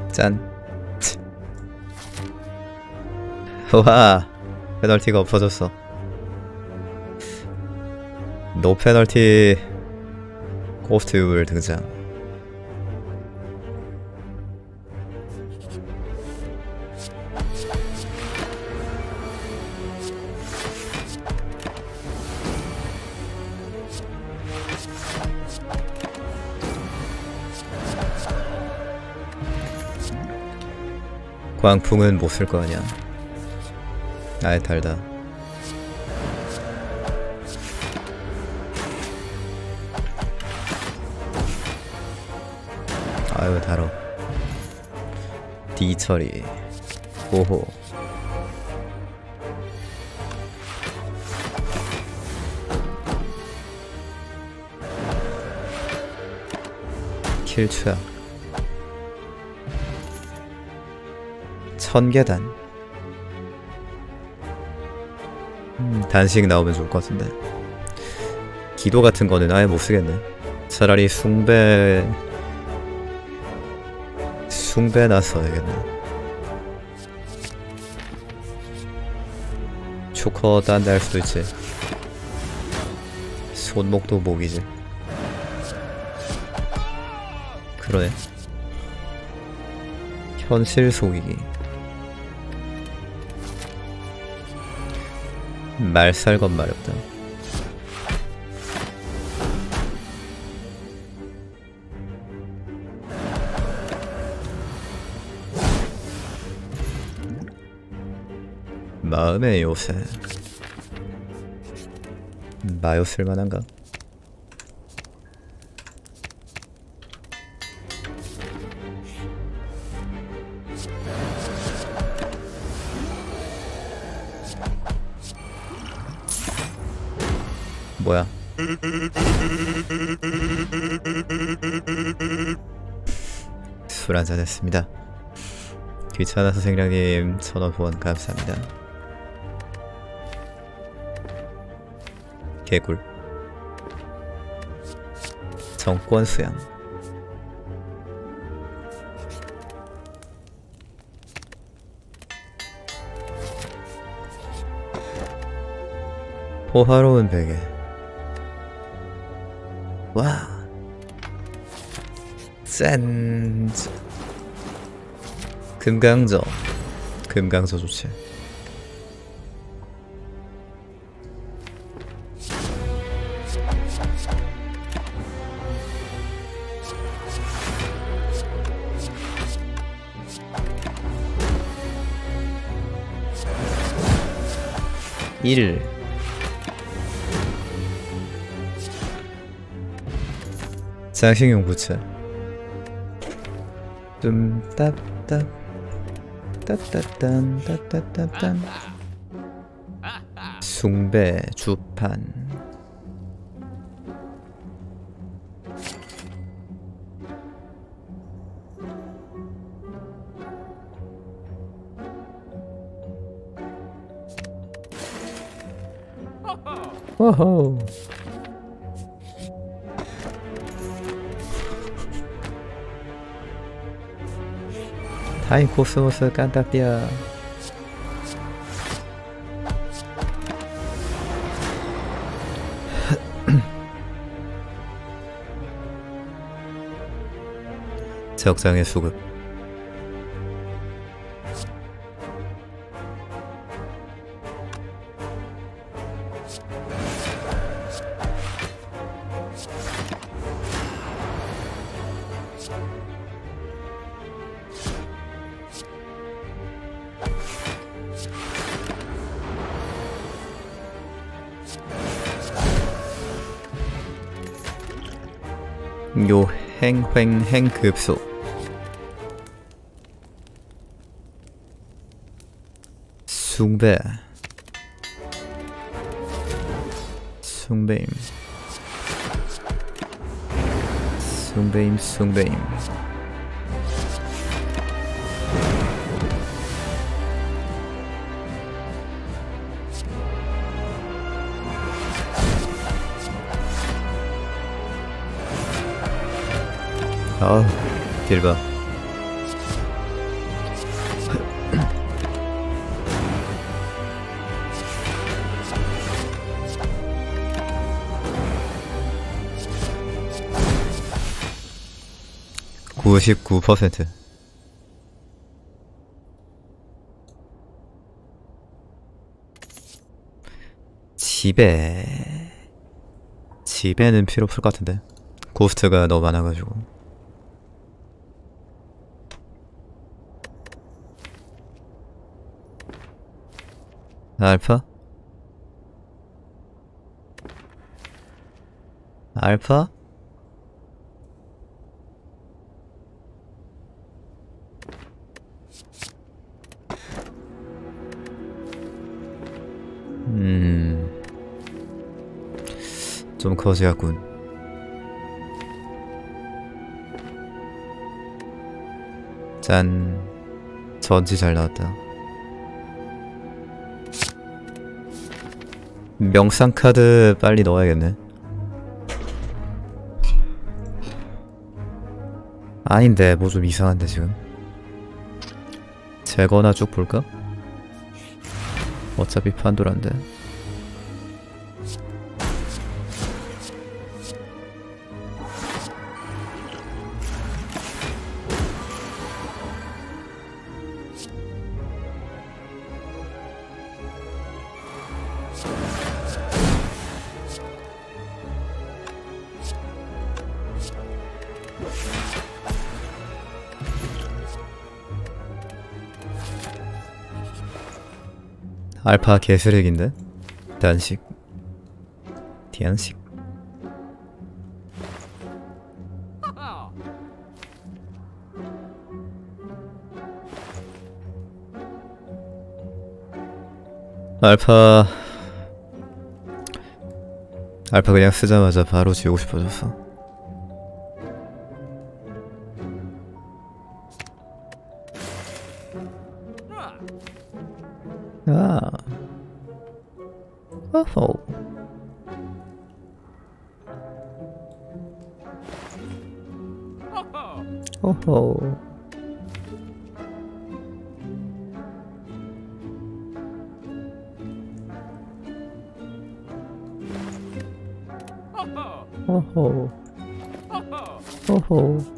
짠. 와, 페널티가 없어졌어. 노 페널티 고스트 유물 등장. 광풍은 못 쓸 거 아니야. 아예 달다. 아유 달어. D 처리. 오호. 킬 취약. 1000계단. 단식 나오면 좋을 것 같은데. 기도 같은 거는 아예 못 쓰겠네. 차라리 숭배 났어야겠네. 초커 딴데 할 수도 있지. 손목도 목이지. 그러네. 현실 속이기. 말살건 마렵다. 마음의 요새. 마요 쓸만한가? 뭐야? 술 한잔 했습니다. 귀찮아서 생량님 1000원 후원 감사합니다. 개굴. 정권 수양. 호화로운 베개. 와. 짠. 금강저. 금강저 좋지. 일. 장식용 부채. 뚠따따 따따딴 따따따딴. 숭배 주판. 오호. 타임 코스모스 깐따띠아. 적장의 수급. 요 행횡행 급소. 숭배. 숭배임. 숭배임 숭배임. 아우 딜봐. 99%. 집에는 필요 없을 것 같은데. 고스트가 너무 많아가지고. 알파? 알파? 좀 거지 같군. 짠. 전지 잘 나왔다. 명상 카드 빨리 넣어야겠네. 아닌데 뭐 좀 이상한데 지금. 재거나 쭉 볼까? 어차피 판도란데. 알파 개쓰레기인데? 단식. 디안식. 알파 그냥 쓰자마자 바로 지우고 싶어졌어. 아. 어허. 어허. 어허. 어허.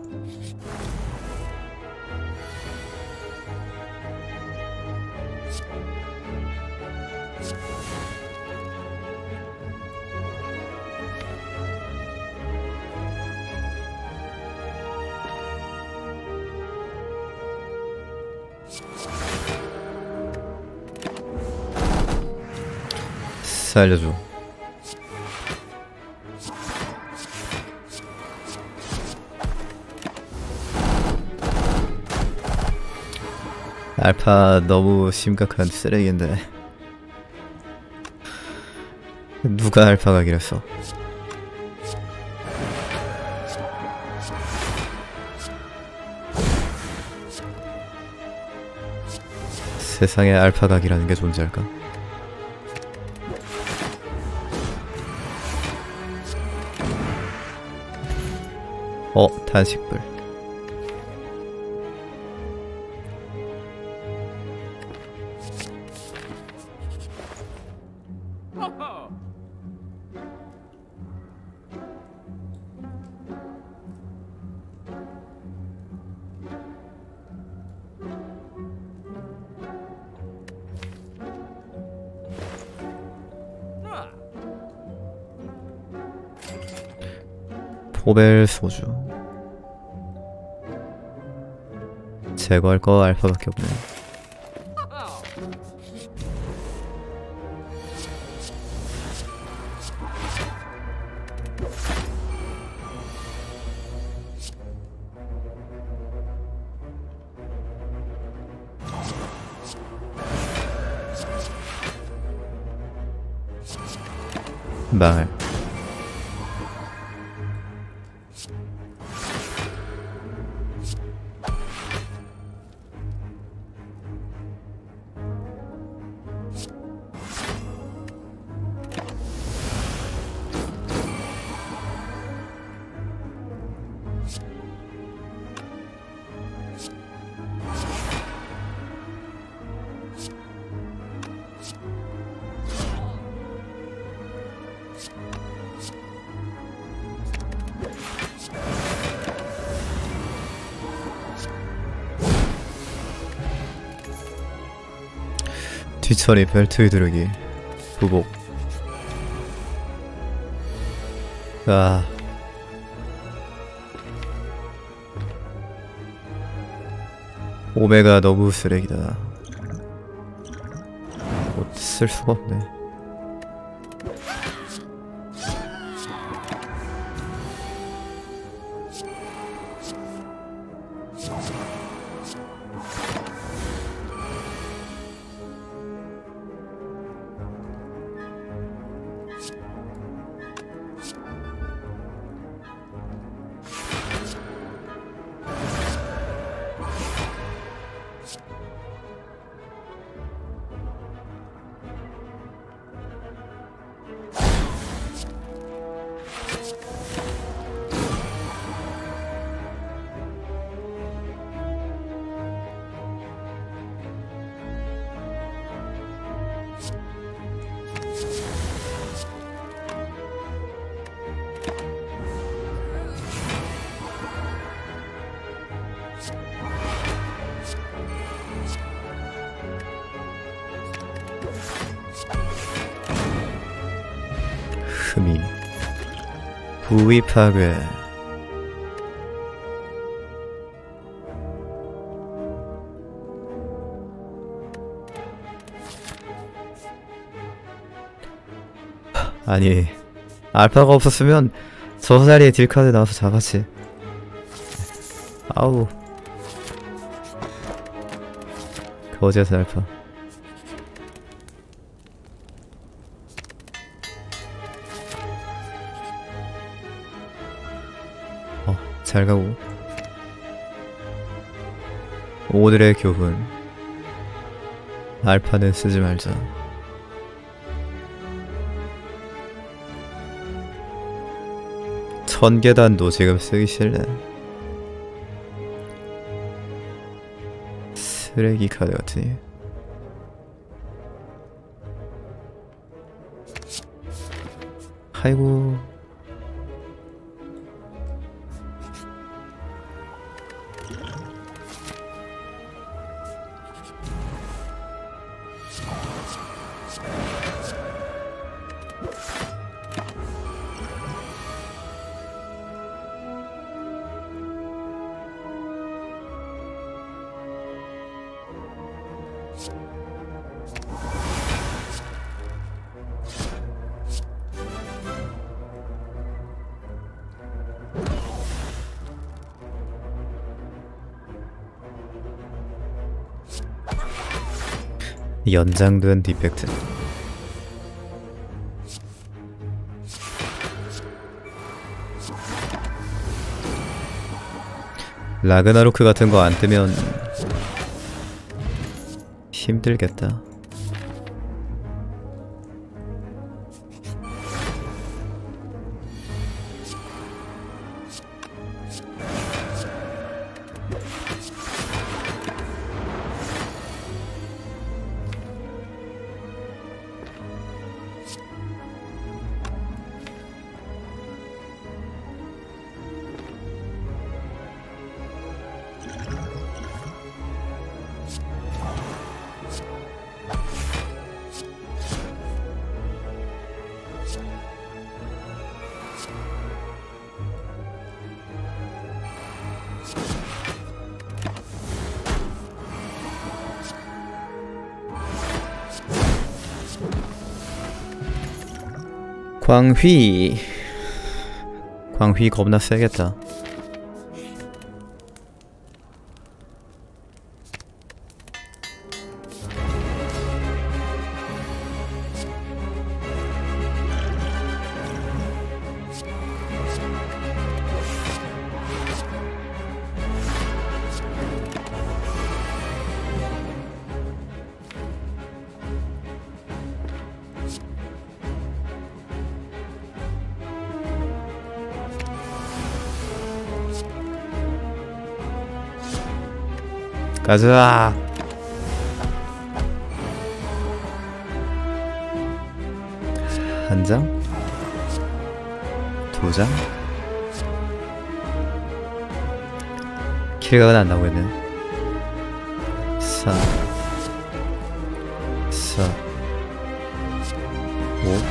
살려줘. 알파 너무 심각한 쓰레기인데. 누가 알파가 길었어? 세상에 알파 각이라는 게 존재할까? 단식불. 포벨 소주. 제거할 거 알파밖에 없네. 망할. 뒤처리 벨트 휘두르기 부복. 아, 오메가 너무 쓰레기다. 뭐 쓸 수가 없네. 흠이 부위 파괴. 아니, 알파가 없었으면 저 자리에 딜카드 나와서 잡았지. 아우, 거제서 알파. 잘 가고. 오늘의 교훈. 알파는 쓰지 말자. 천계단도 지금 쓰기 싫네. 쓰레기 카드 같으니. 아이고. 연장된 디펙트. 라그나로크 같은 거 안 뜨면 힘들겠다. 광휘. 광휘 겁나 세겠다. 가자. 한 장, 두 장. 킬각은 안 나오겠네. 4, 4, 좋다. 오?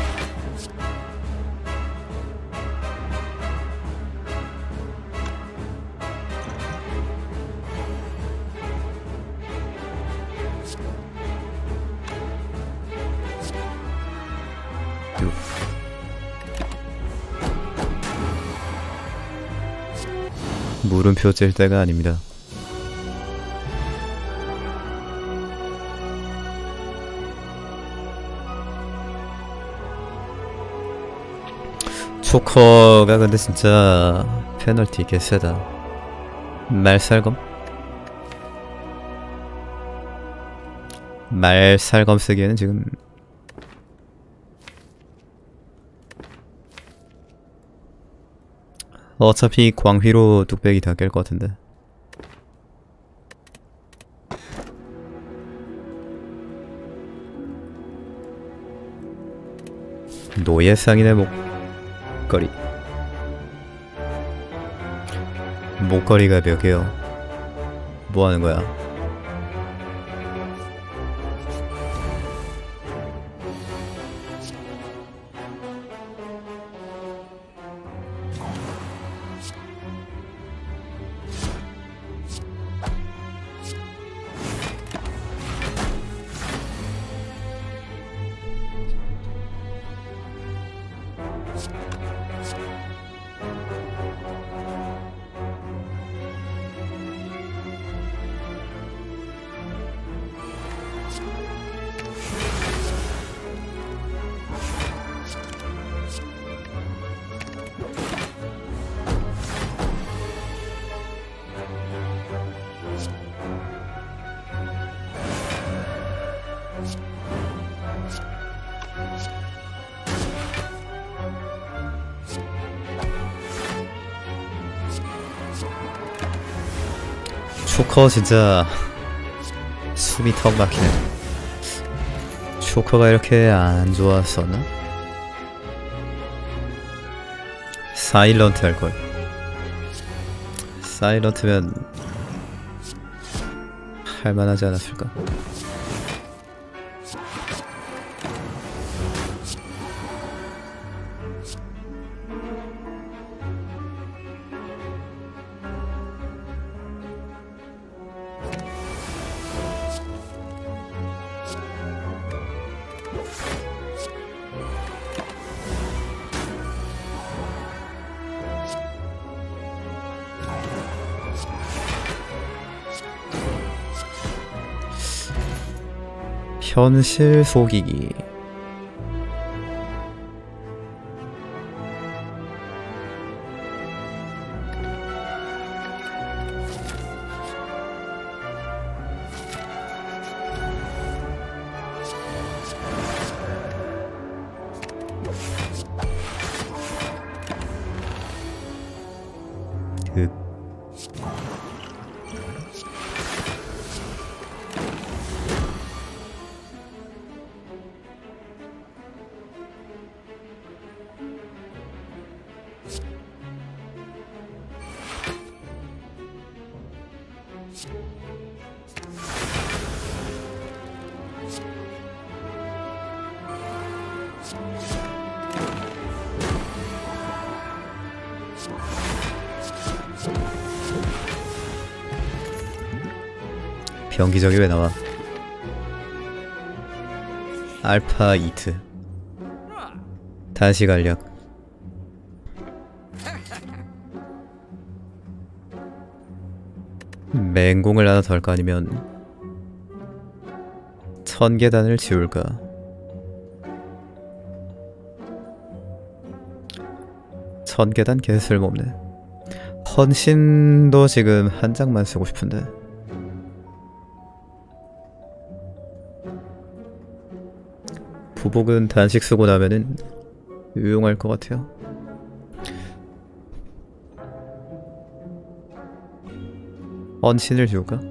물음표 찔 때가 아닙니다. 초커가 근데 진짜 페널티 개쎄다. 말살검? 말살검 쓰기에는 지금 어차피 광휘로 뚝배기 다 깰 것 같은데. 노예상인의 목걸이. 목걸이가 몇 개요? 뭐 하는 거야? 초커 진짜 숨이 턱 막히네. 초커가 이렇게 안 좋았었나? 사일런트 할걸. 사일런트면 할만하지 않았을까? 현실 속이기. 병기적이 왜 나와? 알파 이트 다시 간략. 맹공을 하나 덜 까니면 1000계단을 지울까? 1000계단 개 쓸모없네. 헌신도 지금 한 장만 쓰고 싶은데. 부복은 단식 쓰고 나면은 유용할 것 같아요. 헌신을 지울까?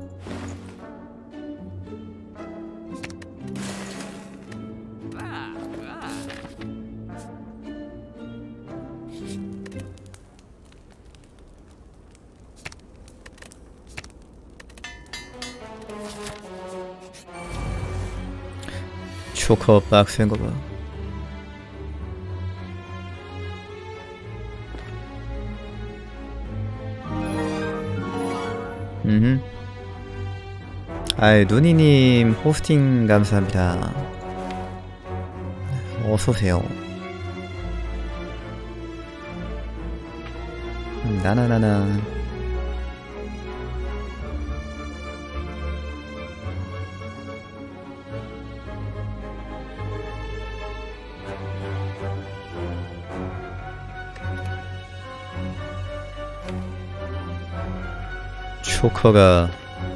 초커 빡센 거 봐. 아이, 누니님 호스팅 감사합니다. 어서오세요. 나나나나. 초커가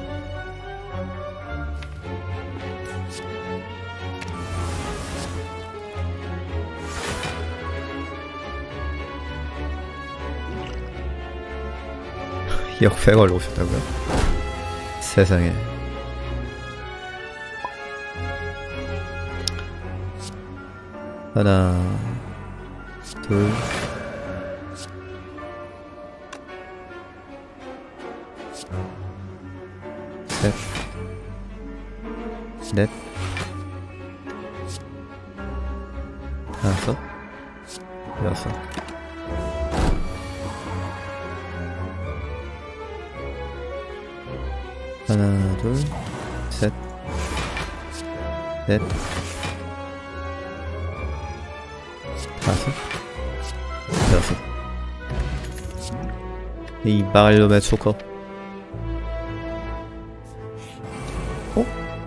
역백을 오셨다고요? 세상에. 하나, 둘, 셋, 넷, 다섯, 여섯. 하나, 둘, 셋, 넷, 다섯, 여섯. 이 마을놈의 초커. 어?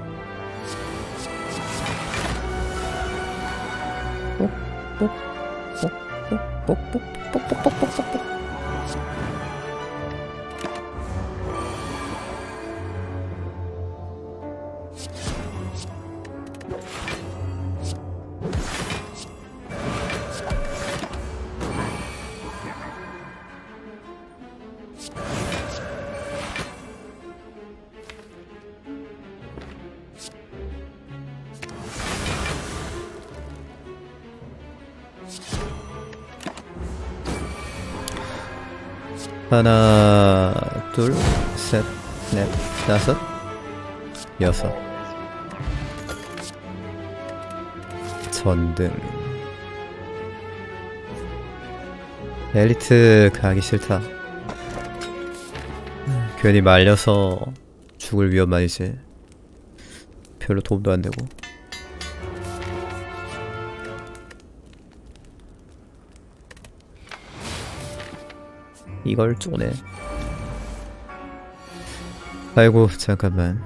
하나, 둘, 셋, 넷, 다섯, 여섯. 전등. 엘리트 가기 싫다. 괜히 말려서 죽을 위험만이지. 별로 도움도 안 되고. 이걸 쪼네. 아이고, 잠깐만.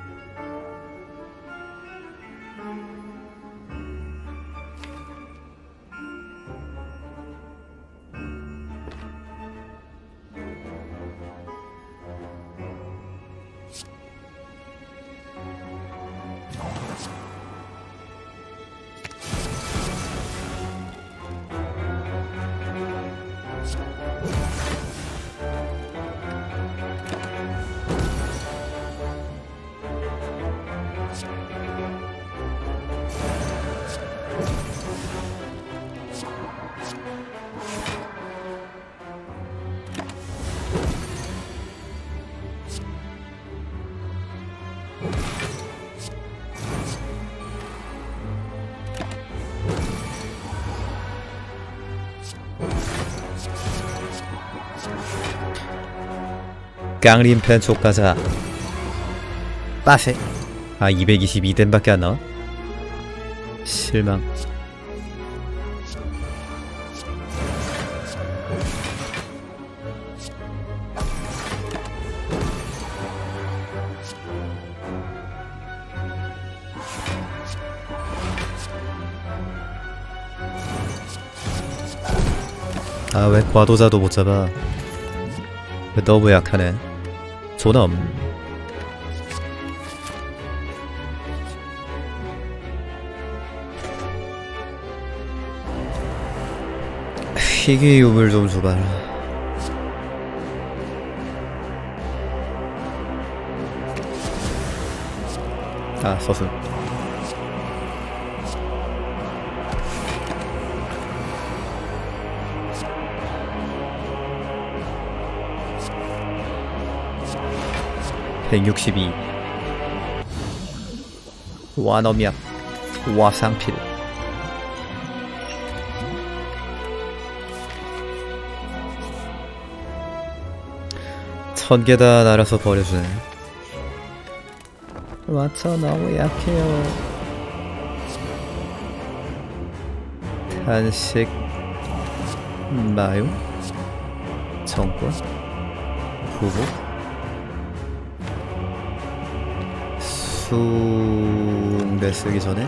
깡림팬 쪽 가자. 빠세. 아, 222댐밖에 안 나와? 실망. 아, 왜 과도자도 못 잡아? 왜 너무 약하네. 존엄. 희귀 유물 좀 줘봐라. 아, 서술. (162) 와너미야. 와상필. 천 개 다 날아서 버려주네. 맞춰, 너무 약해요. 탄식 마요 정권 후보 숭배 쓰기 전에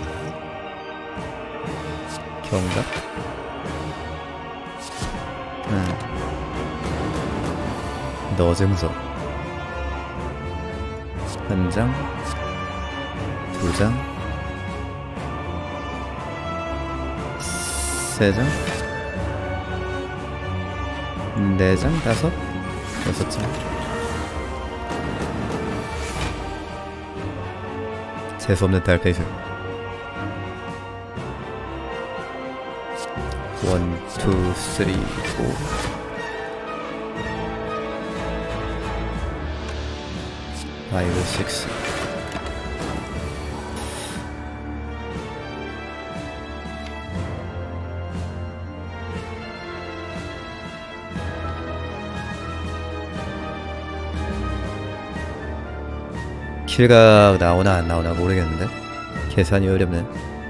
경각 너증서 한 장, 두 장, 세 장, 네 장, 다섯, 여섯 장. 재수없는 달페이스. 원, 투, 쓰리, 포. 파이브, 식스. 킬각 나오나 안 나오나 모르겠는데 계산이 어렵네.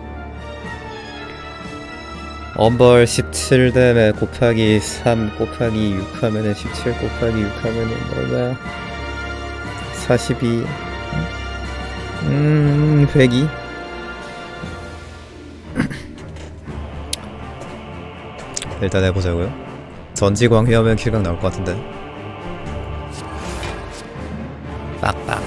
엄벌 17댐에 곱하기 3 곱하기 6 하면은 17 곱하기 6 하면은 얼마야? 42 102. 일단 해보자고요. 전지광휘 하면 킬각 나올 것 같은데. 빡빡.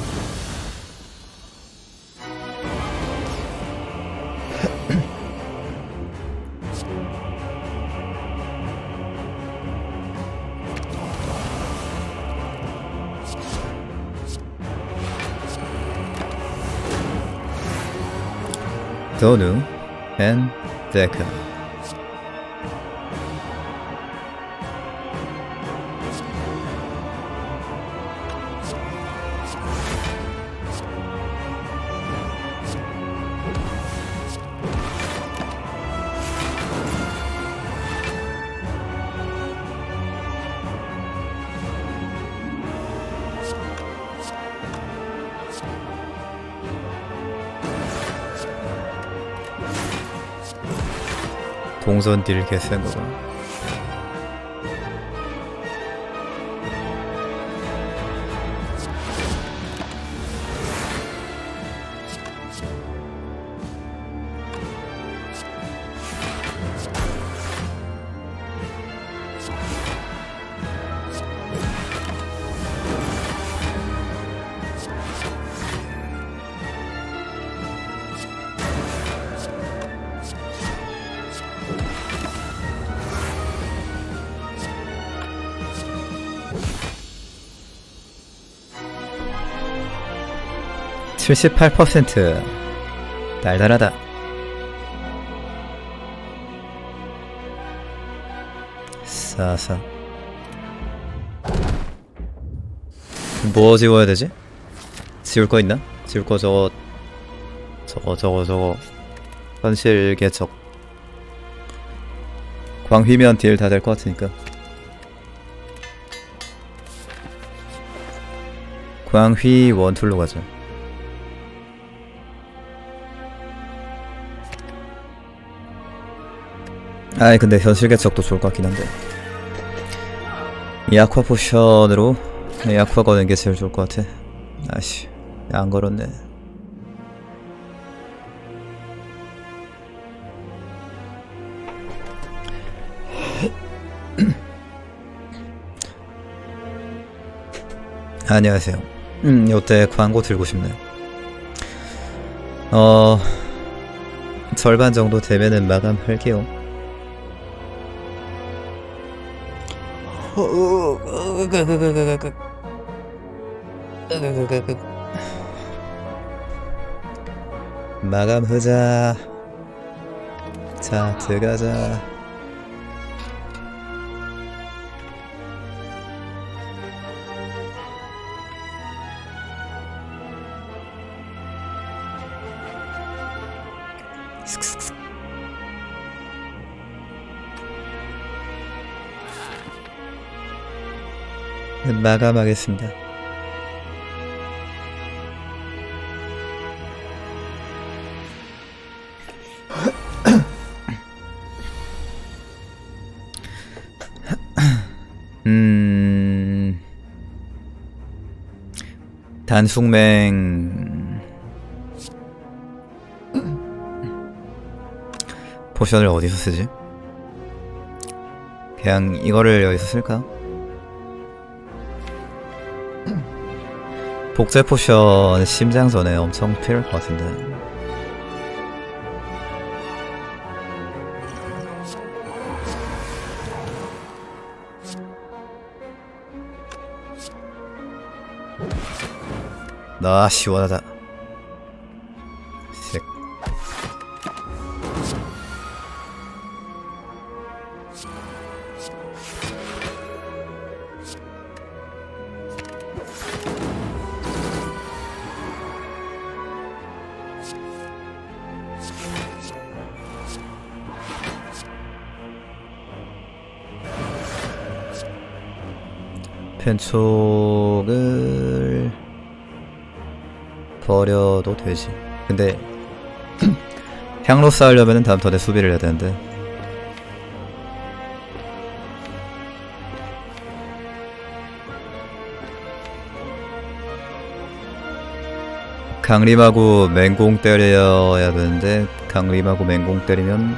도누 앤 데카. 동선 딜 개센 거봐. (78%) 달달하다. 싸싸. 뭐 지워야 되지? 지울 거 있나? 지울 거 저거 현실 개척. 광휘면 딜 다 될 것 같으니까. 광휘 원툴로 가자. 아이 근데 현실 개척도 좋을 것 같긴 한데 이 아쿠아 포션으로 이 아쿠아 거는 게 제일 좋을 것 같아. 아씨 안 걸었네. 안녕하세요. 요때 광고 들고 싶네. 절반 정도 되면은 마감할게요. 마감하자. 자, 들어가자. 마감하겠습니다. 단숙맹 포션을 어디서 쓰지? 그냥 이거를 여기서 쓸까? 복제 포션 심장전에 엄청 필요할 것 같은데. 나 시원하다. 색. 펜촉을 버려도 되지. 근데 향로 쌓으려면은 다음 턴에 수비를 해야 되는데. 강림하고 맹공 때려야 되는데 강림하고 맹공 때리면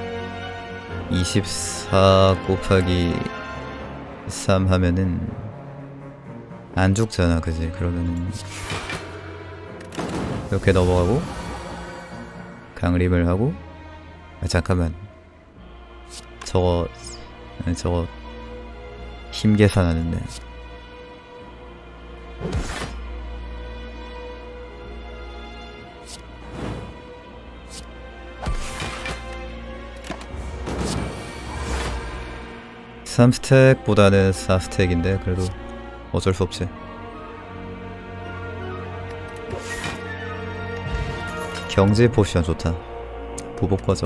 24 곱하기 3 하면은 안 죽잖아, 그지? 그러면은 이렇게 넘어가고 강림을 하고. 아, 잠깐만, 저거 힘 계산하는데. 삼 스택보다는 4스택인데 그래도 어쩔 수 없지. 경제 포션 좋다. 부복 꺼져.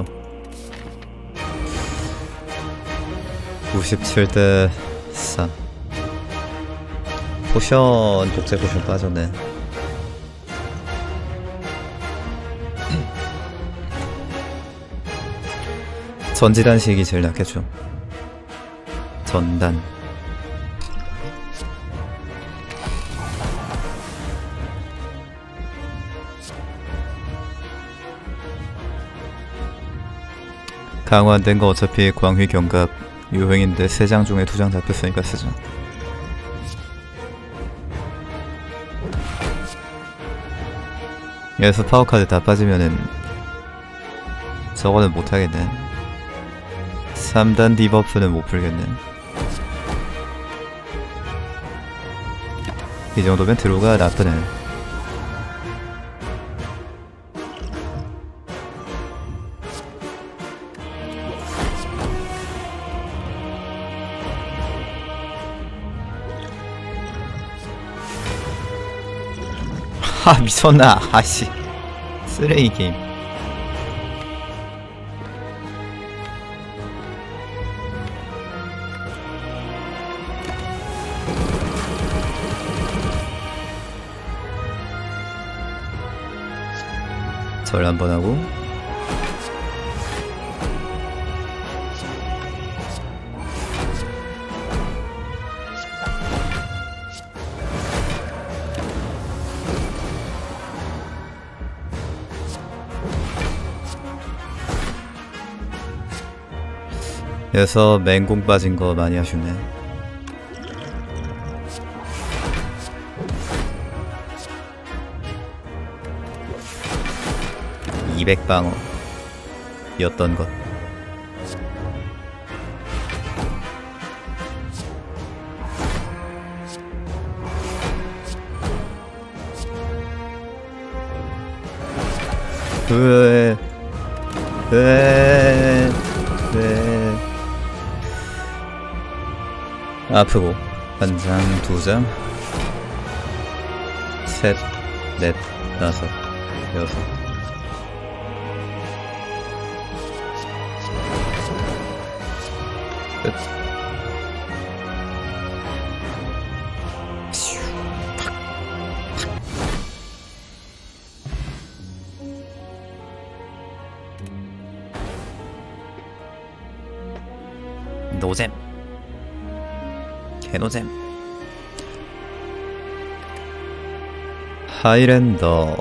97대 3. 포션, 독재 포션 빠졌네. 전지단식이 제일 낫겠죠. 전단. 강화된 거 어차피 광휘 경갑 유행인데 3장 중에 2장 잡혔으니까 쓰자. 여기서 파워카드 다 빠지면은 저거는 못하겠네. 3단 디버프는 못 풀겠네. 이 정도면 드로우가 나쁘네. 아, 미쳤나. 아씨, 쓰레기 게임. 절 한번 하고 여기서 맹공 빠진 거 많이 아쉽네. (200방어) 였던 것. 아프고. 1장, 2장, 셋, 넷, 다섯, 여섯. 끝. 노잼. 개노잼. 하이랜더.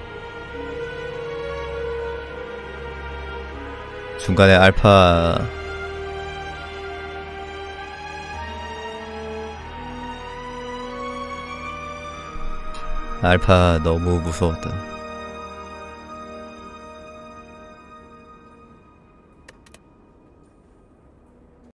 중간에 알파. 알파 너무 무서웠다.